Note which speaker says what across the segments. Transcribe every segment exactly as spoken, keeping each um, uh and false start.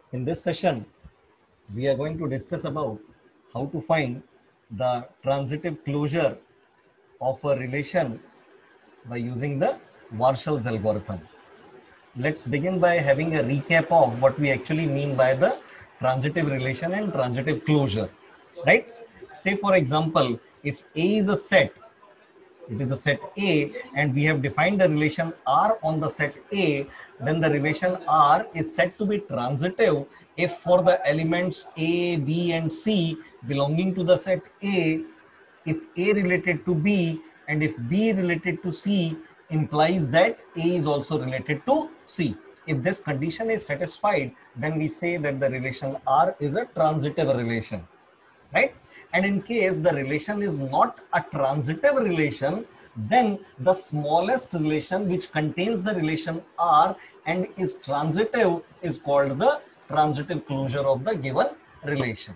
Speaker 1: In this session, we are going to discuss about how to find the transitive closure of a relation by using the Warshall's algorithm. Let's begin by having a recap of what we actually mean by the transitive relation and transitive closure, right? Say for example, if A is a set, it is a set A, and we have defined the relation R on the set A, then the relation R is said to be transitive if for the elements A, B, and C belonging to the set A, if A related to B and if B related to C implies that A is also related to C. If this condition is satisfied, then we say that the relation R is a transitive relation, right? And in case the relation is not a transitive relation, then the smallest relation which contains the relation R and is transitive is called the transitive closure of the given relation.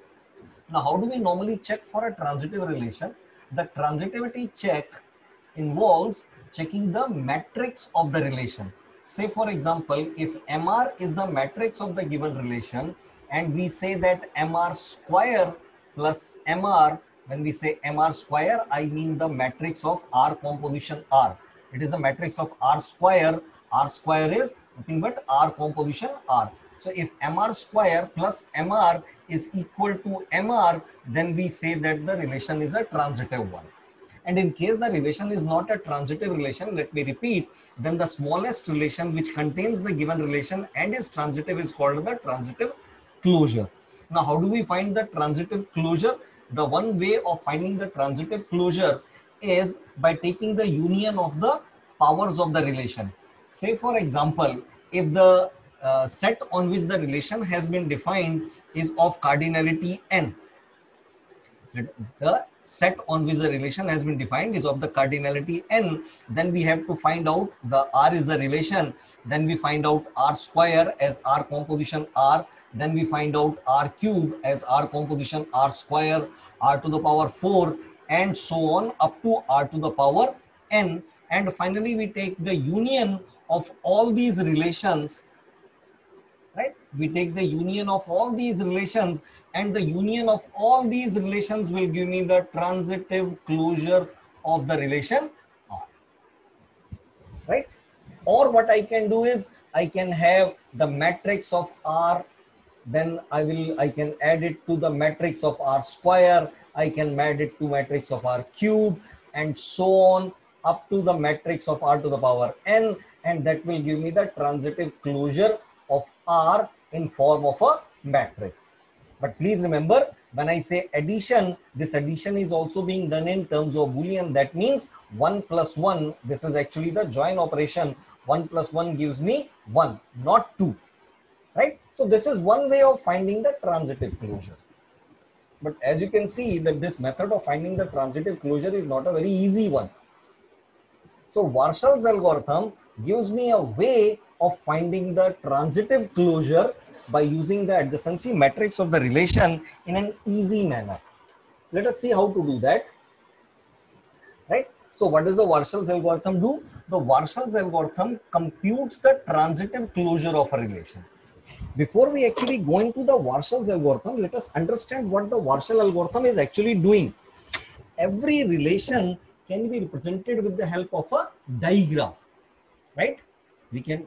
Speaker 1: Now, how do we normally check for a transitive relation? The transitivity check involves checking the matrix of the relation. Say for example, if M R is the matrix of the given relation and we say that M R square plus M R, when we say M R square, I mean the matrix of R composition R. It is a matrix of R square. R square is nothing but R composition R. So if M R square plus M R is equal to M R, then we say that the relation is a transitive one. And in case the relation is not a transitive relation, let me repeat, then the smallest relation which contains the given relation and is transitive is called the transitive closure. Now, how do we find the transitive closure? The one way of finding the transitive closure is by taking the union of the powers of the relation. Say for example, if the uh, set on which the relation has been defined is of cardinality n, the set on which the relation has been defined is of the cardinality n, then we have to find out the R is the relation, then we find out R square as R composition R, then we find out R cube as R composition R square, R to the power four, and so on up to R to the power n, and finally we take the union of all these relations, right? We take the union of all these relations, and the union of all these relations will give me the transitive closure of the relation R, right? Or what I can do is I can have the matrix of R, then I will I can add it to the matrix of R square, I can add it to matrix of R cube, and so on up to the matrix of R to the power n, and that will give me the transitive closure of R in form of a matrix. But please remember, when I say addition, this addition is also being done in terms of Boolean. That means one plus one, this is actually the join operation. one plus one gives me one, not two, right? So this is one way of finding the transitive closure. But as you can see that this method of finding the transitive closure is not a very easy one. So Warshall's algorithm gives me a way of finding the transitive closure by using the adjacency matrix of the relation in an easy manner. Let us see how to do that, right? So what does the Warshall's algorithm do? The Warshall's algorithm computes the transitive closure of a relation. Before we actually go into the Warshall's algorithm, let us understand what the Warshall algorithm is actually doing. Every relation can be represented with the help of a digraph, right? We can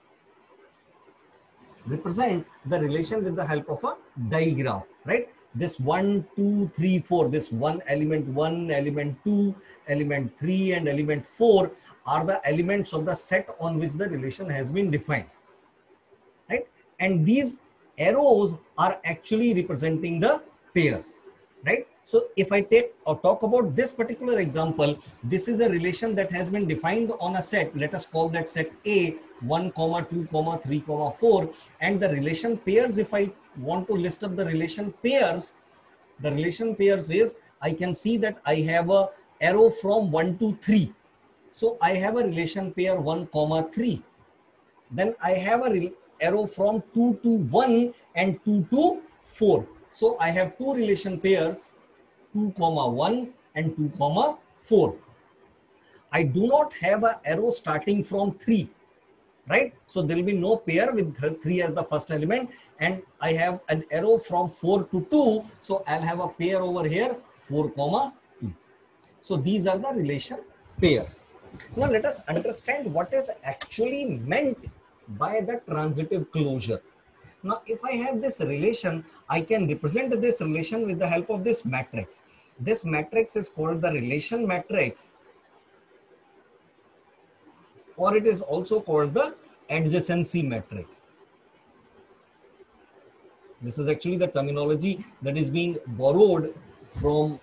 Speaker 1: represent the relation with the help of a digraph, right? This one, two, three, four, this one element one, element two, element three, and element four are the elements of the set on which the relation has been defined, right? And these arrows are actually representing the pairs, right? So if I take or talk about this particular example, this is a relation that has been defined on a set. Let us call that set A, one, two, three, four. And the relation pairs, if I want to list up the relation pairs, the relation pairs is, I can see that I have a arrow from one to three. So I have a relation pair one, three. Then I have a arrow from two to one and two to four. So I have two relation pairs, two, one and two, four. I do not have an arrow starting from three. right? So there will be no pair with three as the first element, and I have an arrow from four to two, so I'll have a pair over here, four comma two. So these are the relation pairs. Now let us understand what is actually meant by the transitive closure. Now if I have this relation, I can represent this relation with the help of this matrix. This matrix is called the relation matrix, or it is also called the adjacency matrix. This is actually the terminology that is being borrowed from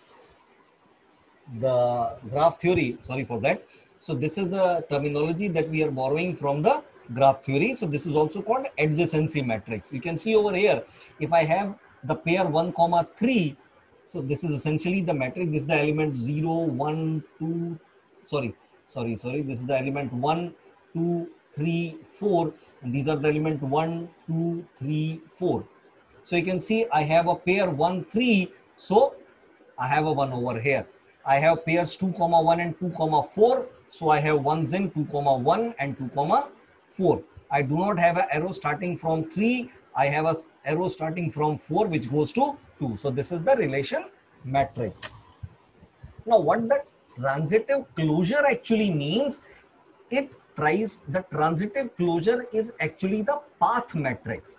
Speaker 1: the graph theory. Sorry for that. So this is a terminology that we are borrowing from the graph theory. So this is also called adjacency matrix. You can see over here, if I have the pair one comma three, so this is essentially the matrix. This is the element zero, one, two, sorry, sorry, sorry. This is the element one, two, three, four, and these are the element one, two, three, four. So you can see I have a pair one, three, so I have a one over here. I have pairs two comma one and two comma four, so I have ones in two comma one and two comma four. I do not have an arrow starting from three. I have a arrow starting from four, which goes to two. So this is the relation matrix. Now what the transitive closure actually means, it tries, the transitive closure is actually the path matrix.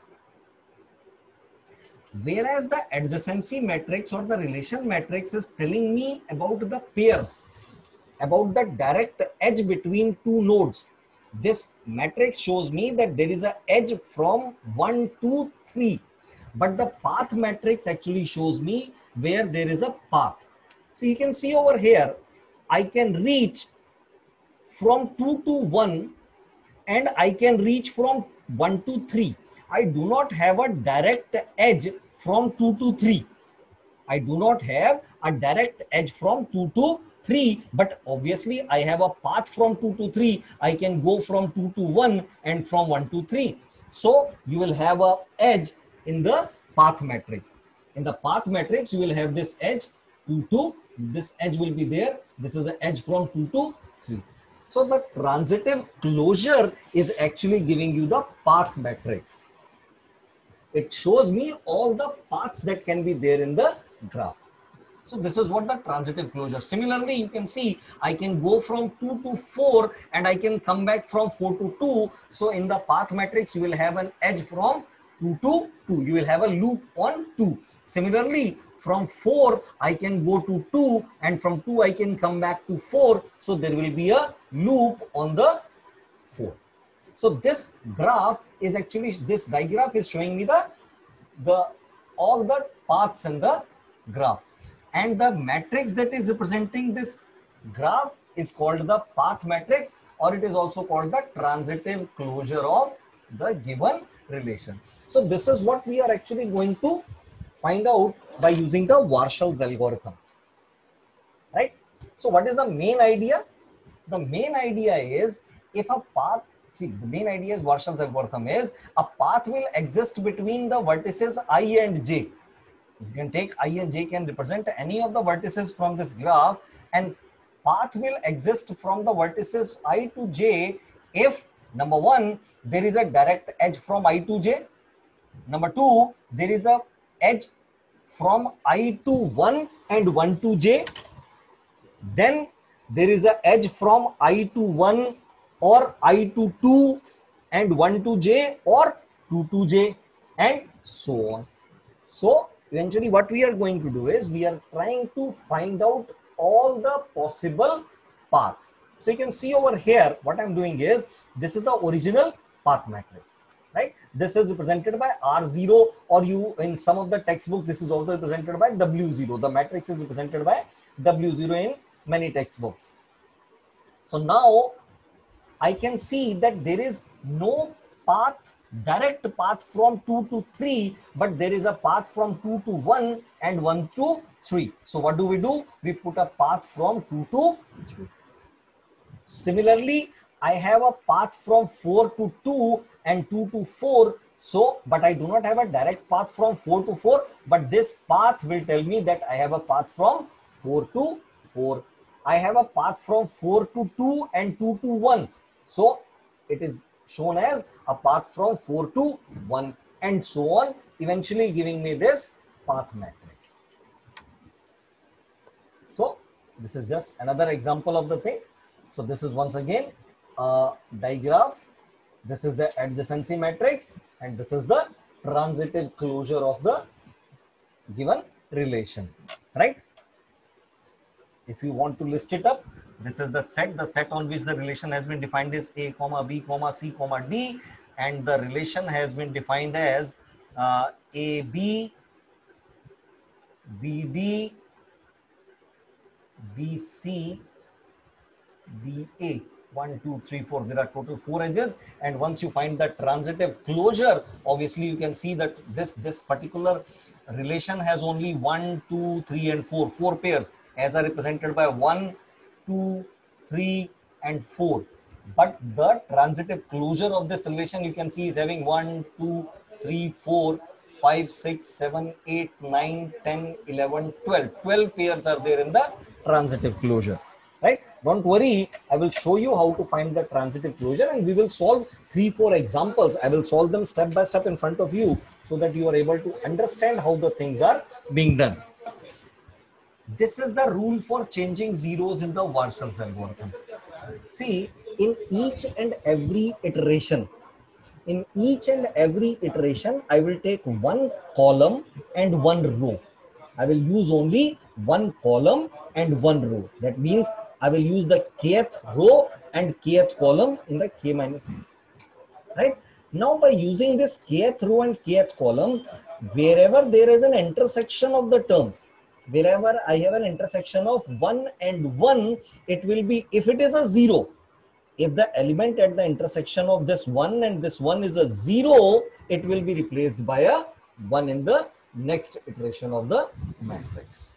Speaker 1: Whereas the adjacency matrix or the relation matrix is telling me about the pairs, about the direct edge between two nodes. This matrix shows me that there is an edge from one, two, three. But the path matrix actually shows me where there is a path. So you can see over here, I can reach from two to one and I can reach from one to three. I do not have a direct edge from two to three. I do not have a direct edge from two to three, but obviously I have a path from two to three. I can go from two to one and from one to three. So you will have a edge in the path matrix. In the path matrix, you will have this edge two to, this edge will be there. This is the edge from two to three. So the transitive closure is actually giving you the path matrix. It shows me all the paths that can be there in the graph. So this is what the transitive closure. Similarly, you can see I can go from two to four and I can come back from four to two. So in the path matrix, you will have an edge from two to two. You will have a loop on two. Similarly, from four, I can go to two, and from two, I can come back to four. So there will be a loop on the four. So this graph is actually, this digraph is showing me the, the all the paths in the graph. And the matrix that is representing this graph is called the path matrix, or it is also called the transitive closure of the given relation. So this is what we are actually going to find out by using the Warshall's algorithm, right? So what is the main idea? The main idea is, if a path, see, the main idea is Warshall's algorithm is a path will exist between the vertices I and j. You can take I and j can represent any of the vertices from this graph, and path will exist from the vertices I to j if, number one, there is a direct edge from I to j. Number two, there is a edge from I to one and one to j. Then there is a edge from I to one or I to two and one to j or two to j and so on. So eventually what we are going to do is we are trying to find out all the possible paths. So you can see over here what I'm doing is, this is the original path matrix, right? This is represented by R zero, or you in some of the textbook this is also represented by W zero. The matrix is represented by W zero in many textbooks. So now I can see that there is no path, direct path from two to three, but there is a path from two to one and one to three. So what do we do? We put a path from two to three. Similarly, I have a path from four to two and two to four. So, but I do not have a direct path from four to four, but this path will tell me that I have a path from four to four. I have a path from four to two and two to one. So it is shown as a path from four to one, and so on, eventually giving me this path matrix. So this is just another example of the thing. So this is once again a digraph. This is the adjacency matrix, and this is the transitive closure of the given relation, right? If you want to list it up, this is the set, the set on which the relation has been defined is A comma B comma C comma D, and the relation has been defined as uh, A B, B D, B C, D A. One, two, three, four. There are total four edges, and once you find the transitive closure, obviously you can see that this this particular relation has only one, two, three, and four. Four pairs, as are represented by one, two, three, and four. But the transitive closure of this relation, you can see, is having one, two, three, four, five, six, seven, eight, nine, ten, eleven, twelve. twelve pairs are there in the transitive closure, right? Don't worry, I will show you how to find the transitive closure, and we will solve three, four examples. I will solve them step by step in front of you so that you are able to understand how the things are being done. This is the rule for changing zeros in the Warshall's algorithm. See, in each and every iteration, in each and every iteration, I will take one column and one row. I will use only one column and one row. That means I will use the kth row and kth column in the k minus s. Right? Now, by using this kth row and kth column, wherever there is an intersection of the terms, wherever I have an intersection of one and one, it will be, if it is a zero, if the element at the intersection of this one and this one is a zero, it will be replaced by a one in the next iteration of the matrix.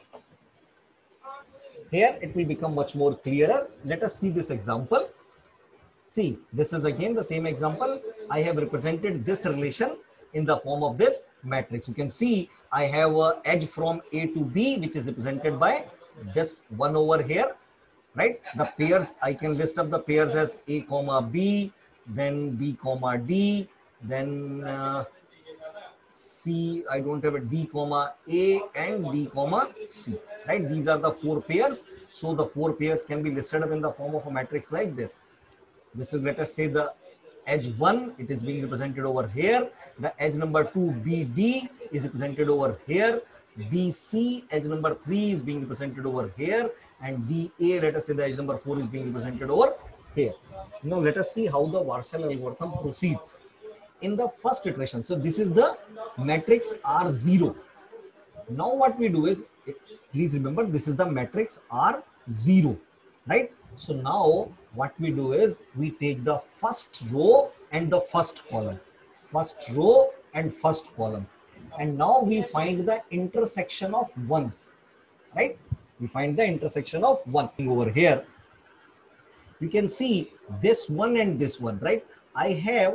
Speaker 1: Here it will become much more clearer. Let us see this example. See, this is again the same example. I have represented this relation in the form of this matrix. You can see I have an edge from A to B, which is represented by this one over here, right? The pairs, I can list up the pairs as A comma B, then B comma D, then uh, C, I don't have a D comma A, and D comma C, right? These are the four pairs. So the four pairs can be listed up in the form of a matrix like this. This is, let us say, the edge one, it is being represented over here. The edge number two, B D, is represented over here. D C, edge number three, is being represented over here. And D A, let us say the edge number four, is being represented over here. Now let us see how the Warshall algorithm proceeds. In the first iteration, so this is the matrix R zero. Now what we do is, please remember, this is the matrix R zero, right? So now what we do is, we take the first row and the first column, first row and first column. And now we find the intersection of ones, right? We find the intersection of one over here. You can see this one and this one, right? I have,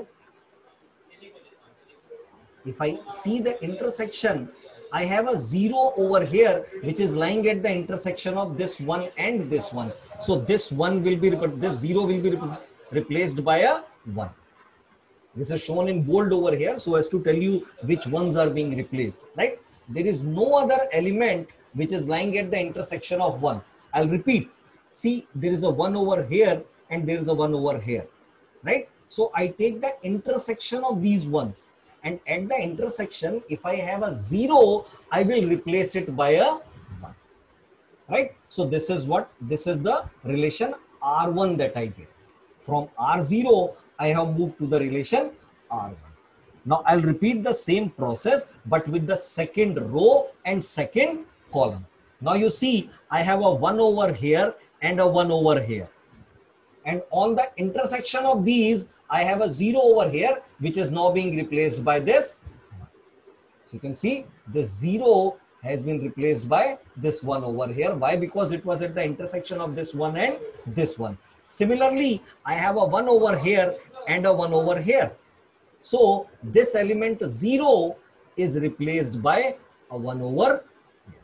Speaker 1: if I see the intersection, I have a zero over here, which is lying at the intersection of this one and this one. So this one will be, this zero will be replaced by a one. This is shown in bold over here, so as to tell you which ones are being replaced, right? There is no other element which is lying at the intersection of ones. I'll repeat. See, there is a one over here and there is a one over here, right? So I take the intersection of these ones. And at the intersection, if I have a zero, I will replace it by a one, right? So this is what, this is the relation R one that I get. From R zero, I have moved to the relation R one. Now I'll repeat the same process, but with the second row and second column. Now you see, I have a one over here and a one over here. And on the intersection of these, I have a zero over here, which is now being replaced by this. So you can see this zero has been replaced by this one over here. Why? Because it was at the intersection of this one and this one. Similarly, I have a one over here and a one over here. So this element zero is replaced by a one over here,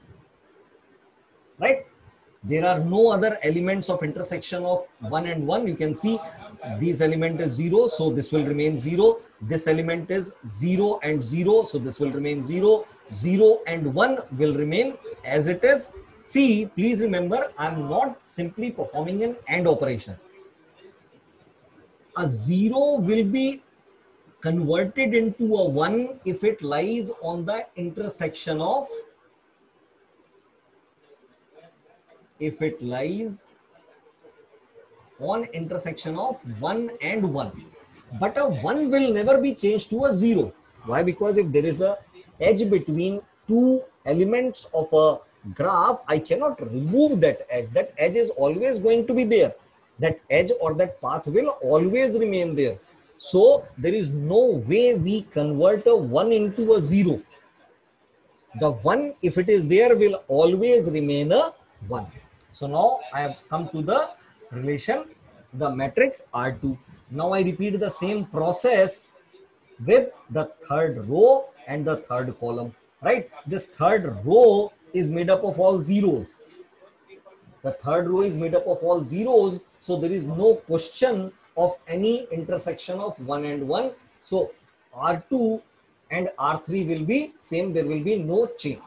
Speaker 1: right? There are no other elements of intersection of one and one. You can see this element is zero, so this will remain zero. This element is zero and zero, so this will remain zero. zero and one will remain as it is. See, please remember, I'm not simply performing an AND operation. A zero will be converted into a one if it lies on the intersection of, if it lies on intersection of one and one. But a one will never be changed to a zero. Why? Because if there is a edge between two elements of a graph, I cannot remove that edge. That edge is always going to be there. That edge or that path will always remain there. So there is no way we convert a one into a zero. The one, if it is there, will always remain a one. So now I have come to the relation, the matrix R two. Now I repeat the same process with the third row and the third column, right? This third row is made up of all zeros. The third row is made up of all zeros. So there is no question of any intersection of one and one. So R two and R three will be same. There will be no change.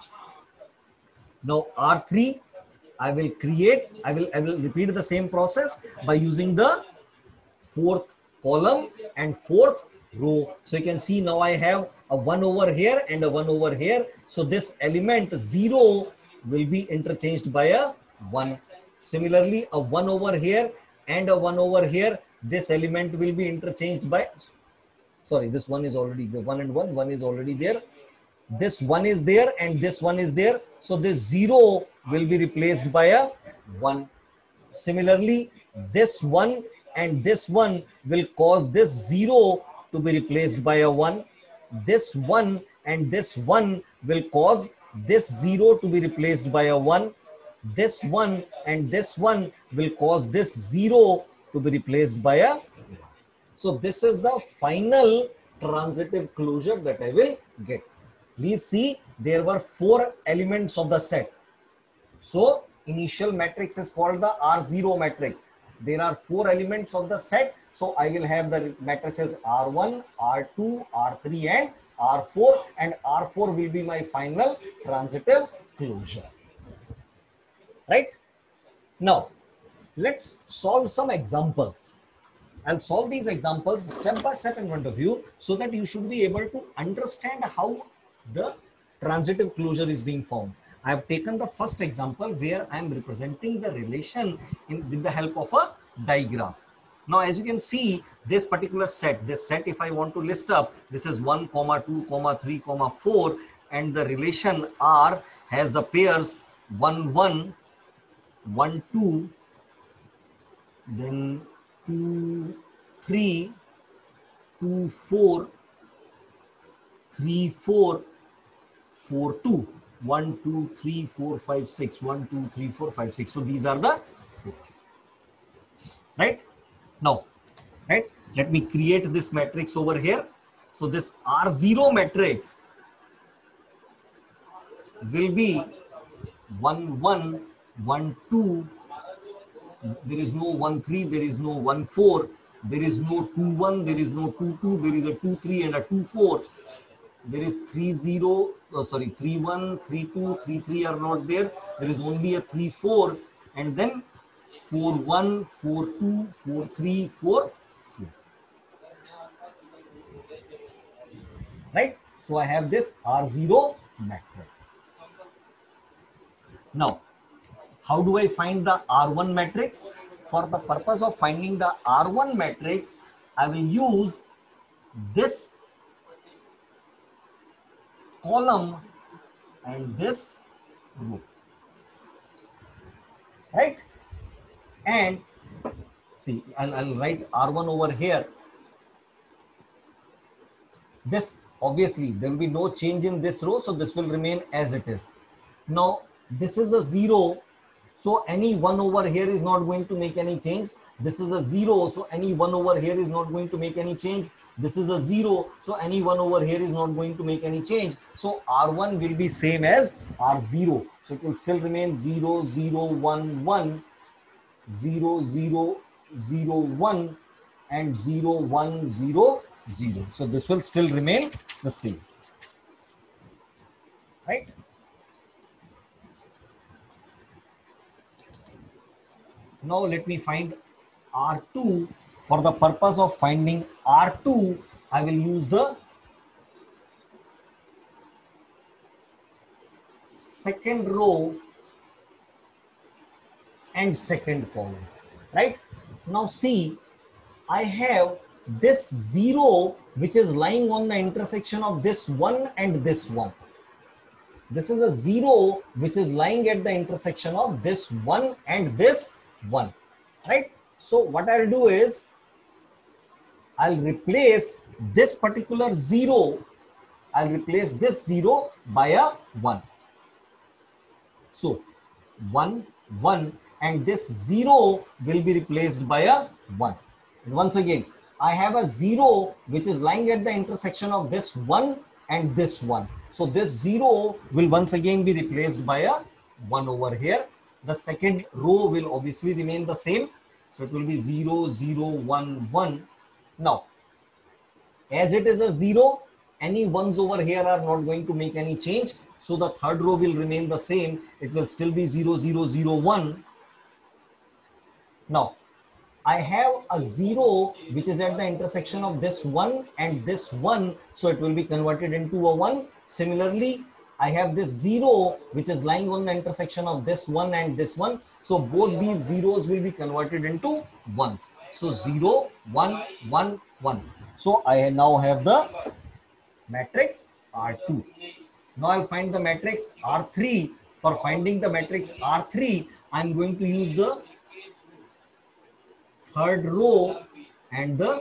Speaker 1: Now R three, I will create, I will, I will repeat the same process by using the fourth column and fourth row. So you can see now I have a one over here and a one over here. So this element zero will be interchanged by a one. Similarly, a one over here and a one over here, this element will be interchanged by, sorry, this one is already the one and one, one is already there. This one is there and this one is there. So this zero will be replaced by a one. Similarly, this one and this one will cause this zero to be replaced by a one. This one and this one will cause this zero to be replaced by a one. This one and this one will cause this zero to be replaced by a one. So this is the final transitive closure that I will get. Please see, there were four elements of the set. So initial matrix is called the R zero matrix. There are four elements of the set. So I will have the matrices R one, R two, R three and R four, and R four will be my final transitive closure. Right? Now, let's solve some examples. I'll solve these examples step by step in front of you so that you should be able to understand how the transitive closure is being found. I have taken the first example where I am representing the relation in, with the help of a digraph. Now, as you can see, this particular set, this set, if I want to list up, this is one, two, three, four, and the relation R has the pairs one, one, one, two, then two, three, two, four, three, four, four, two. one, two, three, four, five, six. one, two, three, four, five, six. So these are the pairs. Right? Now, right? Let me create this matrix over here. So this R zero matrix will be one, one, one, two. There is no one, three. There is no one, four. There is no two, one. There is no two, two. There is a two, three and a two, four. There is three, zero. Oh, sorry, three, one, three, two, three, three are not there. There is only a three, four, and then four, one, four, two, four, three, four, four. Right? So I have this R zero matrix. Now, how do I find the R one matrix? For the purpose of finding the R one matrix, I will use this column and this row. Right? And see, I'll, I'll write R one over here. This, obviously, there will be no change in this row, so this will remain as it is. Now, this is a zero, so any one over here is not going to make any change. This is a zero, so any one over here is not going to make any change. This is a zero, so any one over here is not going to make any change. So R one will be same as R zero. So it will still remain zero, zero, one, one, zero, zero, zero, one, and zero, one, zero, zero. So this will still remain the same, right? Now let me find R two. For the purpose of finding R two, I will use the second row and second column, right? Now see, I have this zero which is lying on the intersection of this one and this one. This is a zero which is lying at the intersection of this one and this one, right? So what I'll do is I'll replace this particular zero, I'll replace this zero by a one. So one, one, and this zero will be replaced by a one. And once again, I have a zero which is lying at the intersection of this one and this one. So this zero will once again be replaced by a one over here. The second row will obviously remain the same. So it will be zero, zero, one, one. Now, as it is a zero, any ones over here are not going to make any change. So the third row will remain the same. It will still be zero, zero, zero, one. Now, I have a zero which is at the intersection of this one and this one. So it will be converted into a one. Similarly, I have this zero which is lying on the intersection of this one and this one. So both these zeros will be converted into ones. So zero, one, one, one. So I now have the matrix R two. Now I'll find the matrix R three. For finding the matrix R three, I'm going to use the third row and the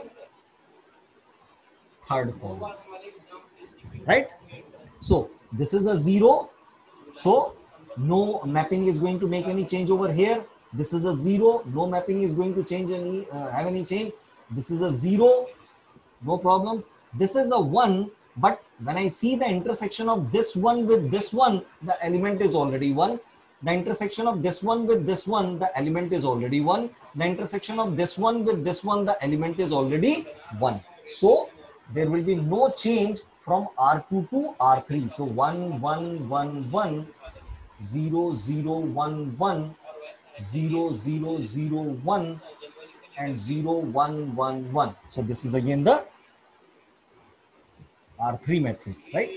Speaker 1: third column, right? So this is a zero, so no mapping is going to make any change over here. This is a zero, no mapping is going to change any uh, have any change. This is a zero, no problem. This is a one, but when I see the intersection of this one with this one, the element is already one. The intersection of this one with this one, the element is already one. The intersection of this one with this one, the element is already one. So there will be no change from R two to R three. So one, one, one, one, zero, zero, one, one, zero, zero, zero, one, and zero, one, one, one. So this is again the R three matrix, right?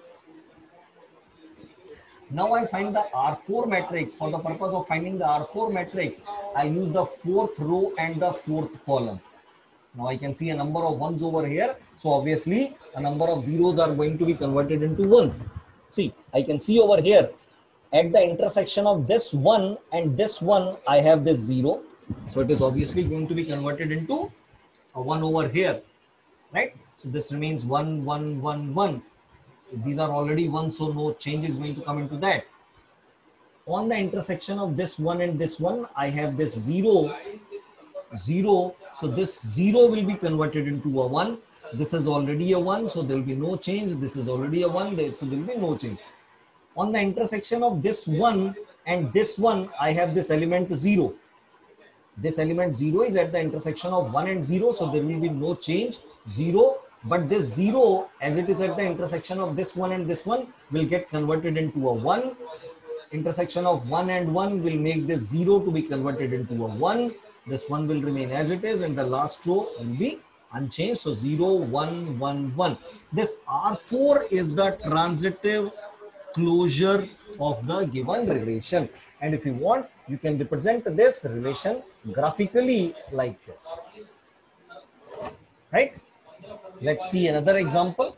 Speaker 1: Now I find the R four matrix. For the purpose of finding the R four matrix, I use the fourth row and the fourth column. Now I can see a number of ones over here. So obviously a number of zeros are going to be converted into ones. See, I can see over here at the intersection of this one and this one, I have this zero. So it is obviously going to be converted into a one over here, right? So this remains one, one, one, one. These are already one, so no change is going to come into that. On the intersection of this one and this one, I have this zero, zero. So this zero will be converted into a one. This is already a one, so there will be no change. This is already a one, so there will be no change. On the intersection of this one and this one, I have this element zero. This element zero is at the intersection of one and zero, so there will be no change, zero. But this zero, as it is at the intersection of this one and this one, will get converted into a one. Intersection of one and one will make this zero to be converted into a one. This one will remain as it is, and the last row will be unchanged. So zero, one, one, one. This R four is the transitive closure of the given relation. And if you want, you can represent this relation graphically like this, right? Let's see another example.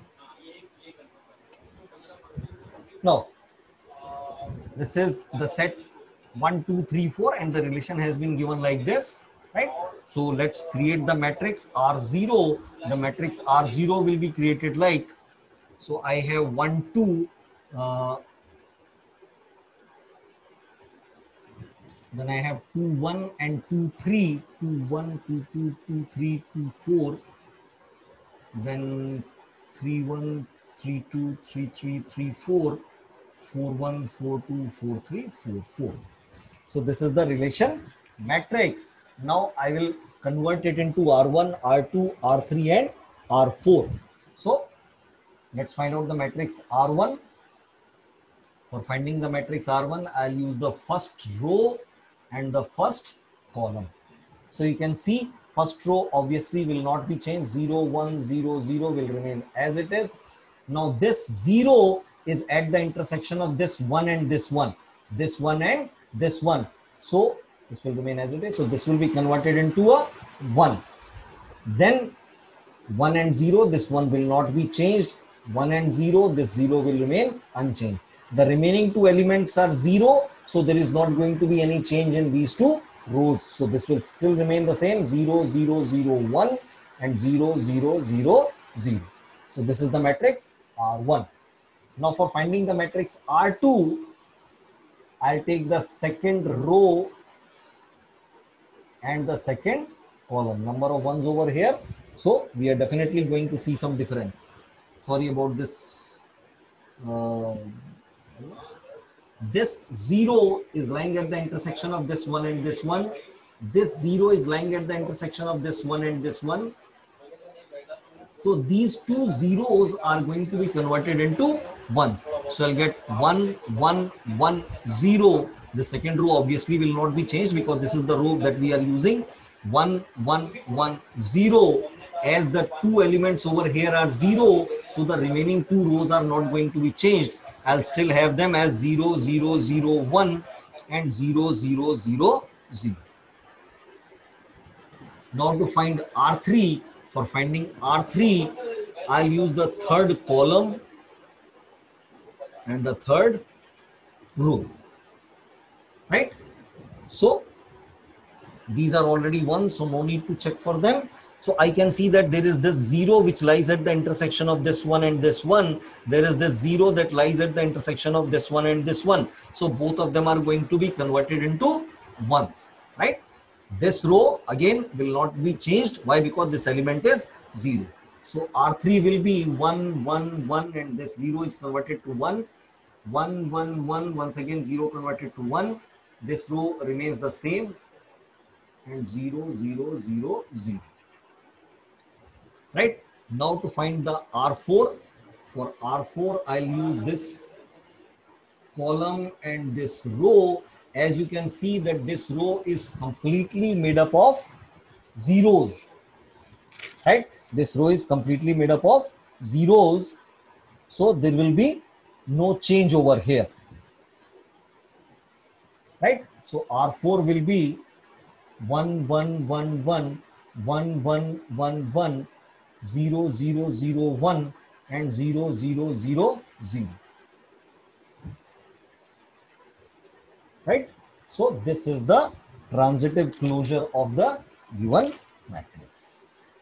Speaker 1: Now, this is the set one, two, three, four, and the relation has been given like this, right? So let's create the matrix R zero. The matrix R zero will be created like, so I have one, two, uh, then I have two, one, and two, three, two, one, two, two, two, three, two, four. Then three, one, three, two, three, three, three, four, four, one, four, two, four, three, four, four. So this is the relation matrix Now I will convert it into R one, R two, R three and R four. So let's find out the matrix R one. For finding the matrix R one, I'll use the first row and the first column. So you can see first row obviously will not be changed. zero, one, zero, zero will remain as it is. Now this zero is at the intersection of this one and this one. This one and this one. So this will remain as it is. So this will be converted into a one. Then one and zero, this one will not be changed. one and zero, this zero will remain unchanged. The remaining two elements are zero. So there is not going to be any change in these two rows. So this will still remain the same, zero, zero, zero, one and zero, zero, zero, zero. So this is the matrix R one. Now for finding the matrix R two, I'll take the second row and the second column. Number of ones over here. So we are definitely going to see some difference. Sorry about this. Uh, this zero is lying at the intersection of this one and this one. This zero is lying at the intersection of this one and this one. So these two zeros are going to be converted into ones. So I'll get one, one, one, zero. The second row obviously will not be changed because this is the row that we are using. One, one, one, zero. As the two elements over here are zero, so the remaining two rows are not going to be changed. I'll still have them as zero, zero, zero, one and zero, zero, zero, zero. Now to find R three, for finding R three, I'll use the third column and the third row, right? So these are already one, so no need to check for them. So I can see that there is this zero which lies at the intersection of this one and this one. There is this zero that lies at the intersection of this one and this one. So both of them are going to be converted into ones, right? This row again will not be changed. Why? Because this element is zero. So R three will be one, one, one and this zero is converted to one. one, one, one, once again zero converted to one. This row remains the same and zero, zero, zero, zero. Right? Now to find the R four, for R four I'll use this column and this row. As you can see that this row is completely made up of zeros, right? This row is completely made up of zeros. So there will be no change over here, right? So R four will be one, one, one, one, one, one, one, one, zero, zero, zero, one and zero, zero, zero, zero. Right? So this is the transitive closure of the given matrix.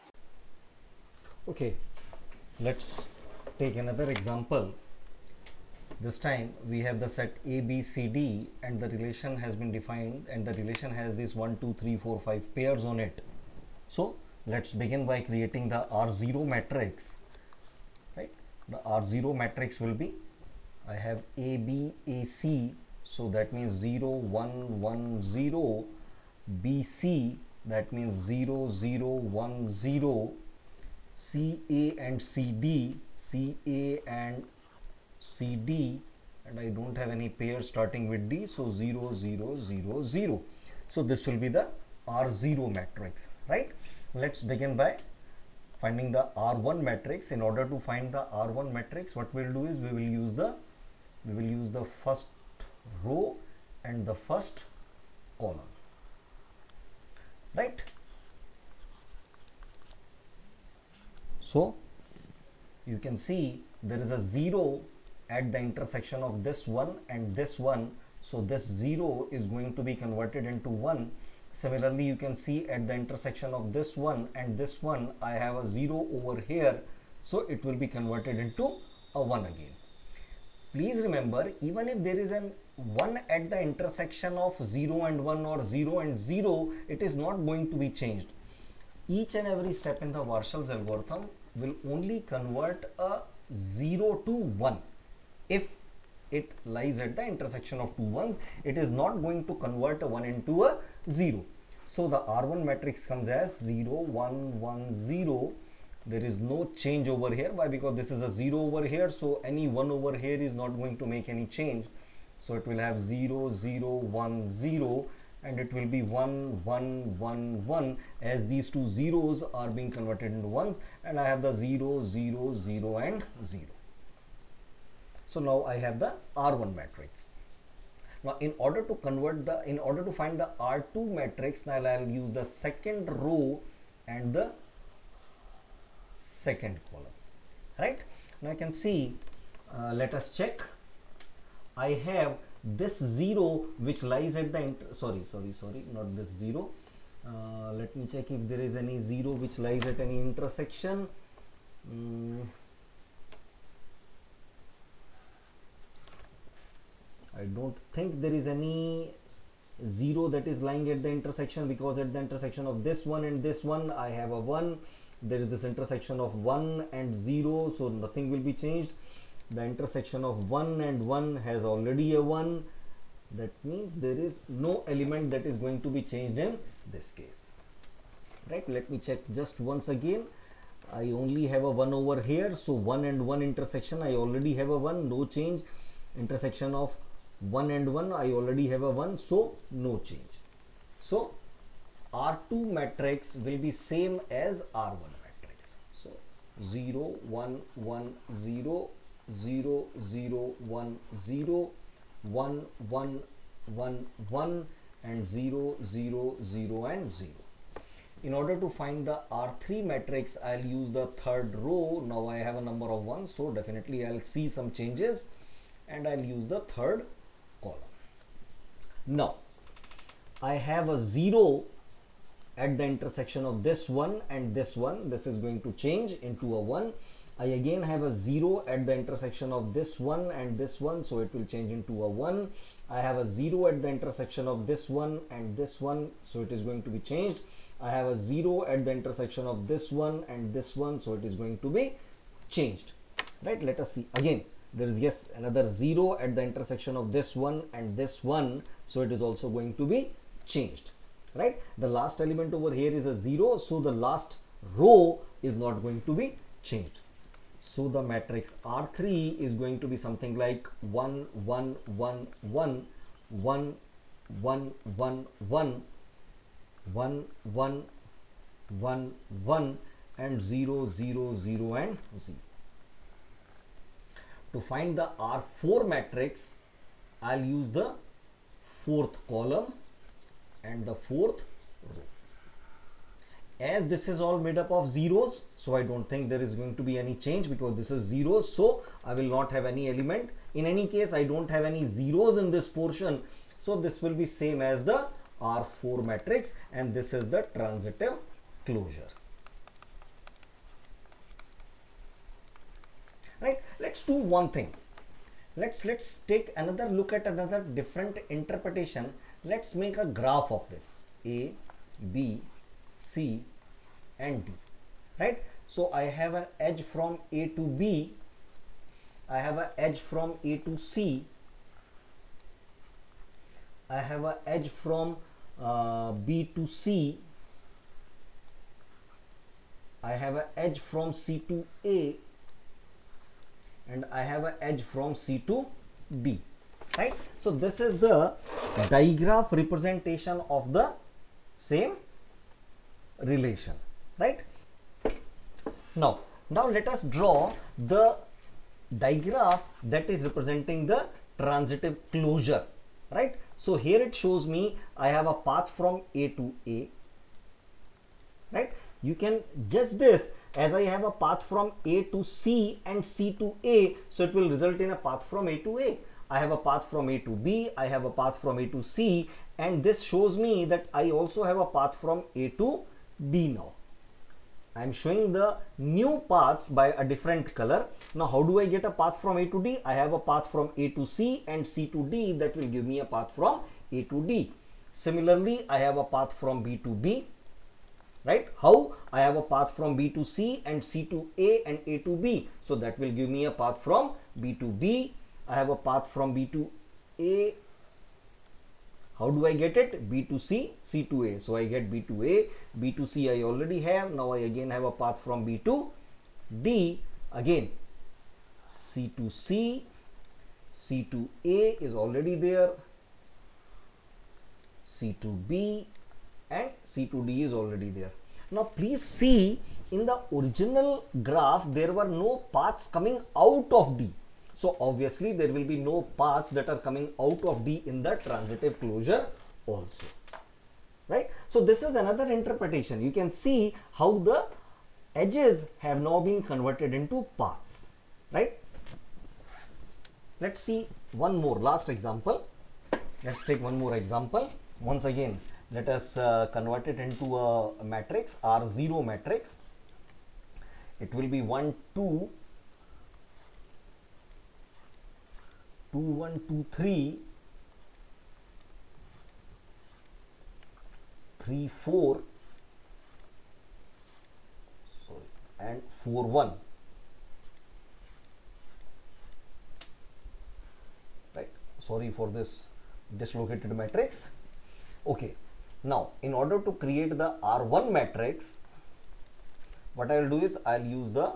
Speaker 1: Okay, let's take another example. This time we have the set A, B, C, D and the relation has been defined and the relation has this one, two, three, four, five pairs on it. So let's begin by creating the R zero matrix, right? The R zero matrix will be, I have A, B, A, C, so that means zero, one, one, zero, B, C, that means zero, zero, one, zero, C, A and C, D, C, A and C, D, and I don't have any pair starting with D, so zero, zero, zero, zero. So this will be the R zero matrix, right? Let's begin by finding the R one matrix. In order to find the R one matrix, what we'll do is we will use the we will use the first row and the first column, right? So you can see there is a zero at the intersection of this one and this one, so this zero is going to be converted into one. Similarly, you can see at the intersection of this one and this one, I have a zero over here, so it will be converted into a one again. Please remember, even if there is an one at the intersection of zero and one or zero and zero, it is not going to be changed. Each and every step in the Warshall's algorithm will only convert a zero to one. If it lies at the intersection of two ones, it is not going to convert a one into a zero. So the R one matrix comes as zero, one, one, zero. There is no change over here. Why? Because this is a zero over here, so any one over here is not going to make any change. So it will have zero, zero, one, zero, and it will be one, one, one, one, as these two zeros are being converted into ones, and I have the zero, zero, zero, and zero. So now I have the R one matrix. Now in order to convert the, in order to find the R two matrix, now I'll use the second row and the second column, right? Now I can see, uh, let us check. I have this zero which lies at the inter sorry sorry sorry not this zero. Uh, let me check if there is any zero which lies at any intersection. mm. I don't think there is any zero that is lying at the intersection, because at the intersection of this one and this one I have a one. There is this intersection of one and zero, so nothing will be changed. The intersection of one and one has already a one. That means there is no element that is going to be changed in this case, right? Let me check just once again. I only have a one over here, so one and one intersection I already have a one, no change. Intersection of one and one I already have a one, so no change. So R two matrix will be same as R one matrix. So zero, one, one, zero, zero, zero, one, zero, one, one, one, one, and zero, zero, zero, and zero. In order to find the R three matrix, I'll use the third row. Now I have a number of ones, so definitely I'll see some changes, and I'll use the third column. Now I have a zero at the intersection of this one and this one. This is going to change into a one. I again have a zero at the intersection of this one and this one, so it will change into a one. I have a zero at the intersection of this one and this one, so it is going to be changed. I have a zero at the intersection of this one and this one, so it is going to be changed, right? Let us see again. There is, yes, another zero at the intersection of this one and this one, so it is also going to be changed, right? The last element over here is a zero, so the last row is not going to be changed. So the matrix R three is going to be something like one, one, one, one, one, one, one, one, one, one, one, one, and zero, zero, zero, and zero. To find the R four matrix, I'll use the fourth column and the fourth row. As this is all made up of zeros, so I don't think there is going to be any change, because this is zeros, so I will not have any element. In any case, I don't have any zeros in this portion, so this will be same as the R four matrix, and this is the transitive closure. Right? Let's do one thing. Let's let's take another look at another different interpretation. Let's make a graph of this A, B, C, and D. Right? So I have an edge from A to B. I have an edge from A to C. I have an edge from uh, B to C. I have an edge from C to A. And I have an edge from C to D, right? So this is the digraph representation of the same relation, right? Now, now let us draw the digraph that is representing the transitive closure, right? So here it shows me I have a path from A to A, right? You can judge this as I have a path from A to C and C to A, so it will result in a path from A to A. I have a path from A to B, I have a path from A to C, and this shows me that I also have a path from A to D now. I am showing the new paths by a different color. Now how do I get a path from A to D? I have a path from A to C and C to D, that will give me a path from A to D. Similarly, I have a path from B to B. Right? How? I have a path from B to C and C to A and A to B. So that will give me a path from B to B. I have a path from B to A How do I get it? B to C, C to A. So I get B to A, B to C I already have. Now I again have a path from B to D. Again, C to C, C to A is already there. C to B and C to D is already there. Now please see, in the original graph there were no paths coming out of D. So obviously there will be no paths that are coming out of D in the transitive closure also, right? So this is another interpretation. You can see how the edges have now been converted into paths, right? Let's see one more last example. Let's take one more example. Once again, let us uh, convert it into a matrix, R zero matrix. It will be one, two, two, one, two, three, three, four, sorry, and four, one. Right? Sorry for this dislocated matrix. Okay. Now, in order to create the R one matrix, what I will do is I will use the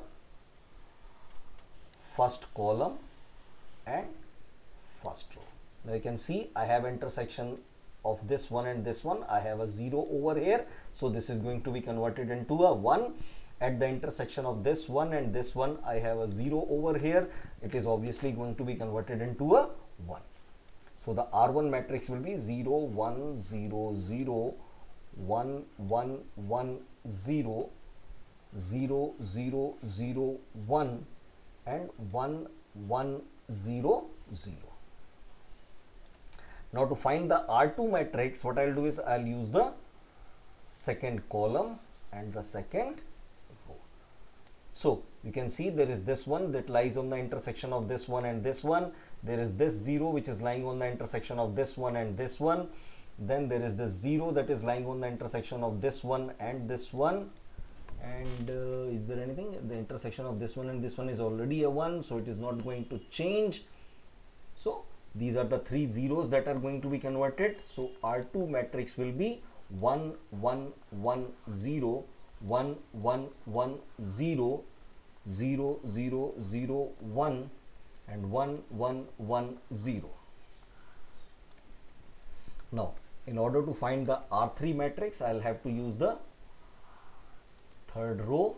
Speaker 1: first column and first row. Now you can see I have intersection of this one and this one. I have a zero over here, so this is going to be converted into a one. At the intersection of this one and this one, I have a zero over here. It is obviously going to be converted into a one. So the R one matrix will be zero, one, zero, zero, one, one, one, zero, zero, zero, zero, one, and one, one, zero, zero. Now to find the R two matrix, what I will do is I will use the second column and the second row. So you can see there is this one that lies on the intersection of this one and this one. There is this zero which is lying on the intersection of this one and this one. Then there is this zero that is lying on the intersection of this one and this one. And uh, is there anything? The intersection of this one and this one is already a one, so it is not going to change. So these are the three zeros that are going to be converted. So R two matrix will be one, one, one, zero, one, one, one, zero, zero, zero, zero, one, and one, one, one, zero. Now, in order to find the R three matrix, I will have to use the third row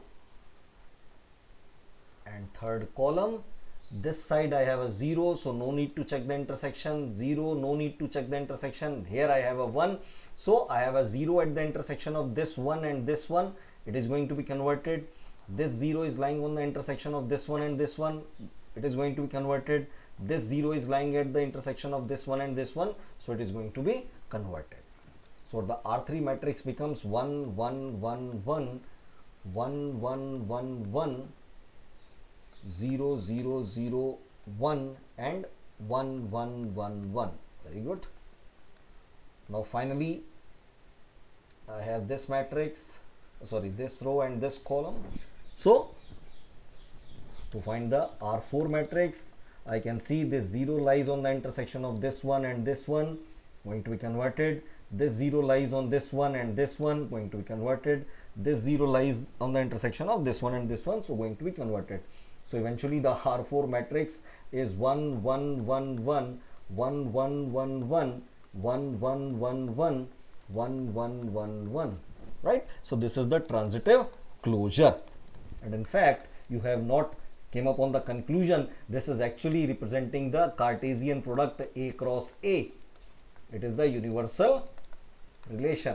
Speaker 1: and third column. This side I have a zero, so no need to check the intersection. Zero, no need to check the intersection. Here I have a one, so I have a zero at the intersection of this one and this one. It is going to be converted. This zero is lying on the intersection of this one and this one. It is going to be converted. This zero is lying at the intersection of this one and this one, so it is going to be converted. So the R three matrix becomes one, one, one, one, one, one, one, one, zero, zero, zero, one, and one, one, one, one. Very good. Now finally I have this matrix, sorry, this row and this column. So to find the R four matrix, I can see this zero lies on the intersection of this one and this one, going to be converted. This zero lies on this one and this one, going to be converted. This zero lies on the intersection of this one and this one, so going to be converted. So eventually the R four matrix is one, one, one, one, one, one, one, one, one, one, one, one, one, one, one, one, right? So this is the transitive closure. And in fact, you have not came up on the conclusion. This is actually representing the Cartesian product A cross A. It is the universal relation.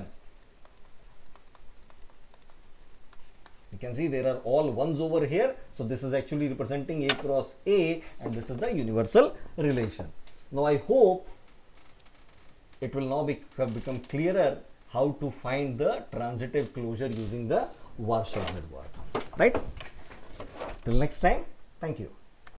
Speaker 1: You can see there are all ones over here. So this is actually representing A cross A, and this is the universal relation. Now I hope it will now be, become clearer how to find the transitive closure using the Warshaw's algorithm. Right? Till next time, thank you.